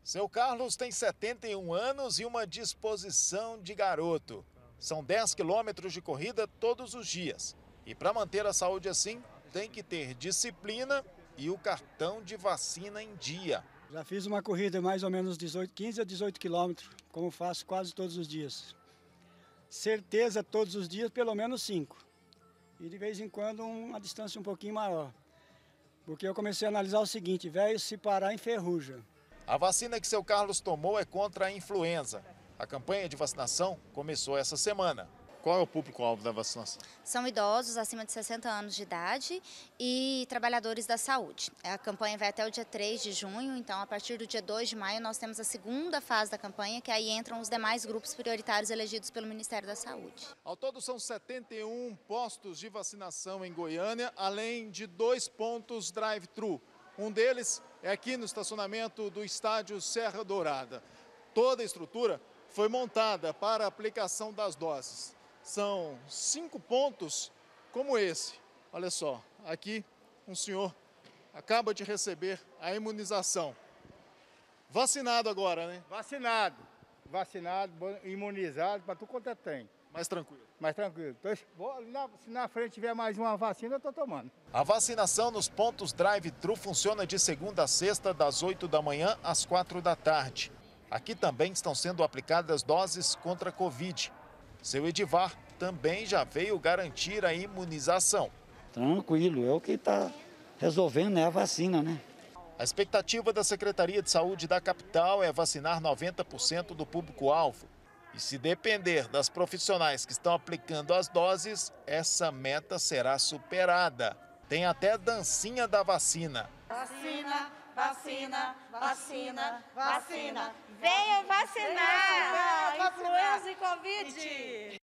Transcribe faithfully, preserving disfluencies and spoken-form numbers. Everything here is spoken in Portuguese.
Seu Carlos tem setenta e um anos e uma disposição de garoto. São dez quilômetros de corrida todos os dias. E para manter a saúde assim, tem que ter disciplina e o cartão de vacina em dia. Já fiz uma corrida mais ou menos dezoito, quinze a dezoito quilômetros, como faço quase todos os dias. Certeza todos os dias, pelo menos cinco. E de vez em quando uma distância um pouquinho maior. Porque eu comecei a analisar o seguinte, velho, se parar enferruja. A vacina que seu Carlos tomou é contra a influenza. A campanha de vacinação começou essa semana. Qual é o público-alvo da vacinação? São idosos acima de sessenta anos de idade e trabalhadores da saúde. A campanha vai até o dia três de junho, então a partir do dia dois de maio nós temos a segunda fase da campanha, que aí entram os demais grupos prioritários elegidos pelo Ministério da Saúde. Ao todo são setenta e um postos de vacinação em Goiânia, além de dois pontos drive-thru. Um deles é aqui no estacionamento do estádio Serra Dourada. Toda a estrutura foi montada para a aplicação das doses. São cinco pontos como esse. Olha só, aqui um senhor acaba de receber a imunização. Vacinado agora, né? Vacinado. Vacinado, imunizado, para tudo quanto é tem. Mais tranquilo. Mais tranquilo. Então, vou, na, se na frente tiver mais uma vacina, eu estou tomando. A vacinação nos pontos drive-thru funciona de segunda a sexta, das oito da manhã às quatro da tarde. Aqui também estão sendo aplicadas doses contra a Covid. Seu Edivar também já veio garantir a imunização. Tranquilo, é o que está resolvendo, é a vacina, né? A expectativa da Secretaria de Saúde da capital é vacinar noventa por cento do público-alvo. E se depender das profissionais que estão aplicando as doses, essa meta será superada. Tem até dancinha da vacina. Vacina, vacina, vacina, vacina. Venham vacinar! Influenza e Covid!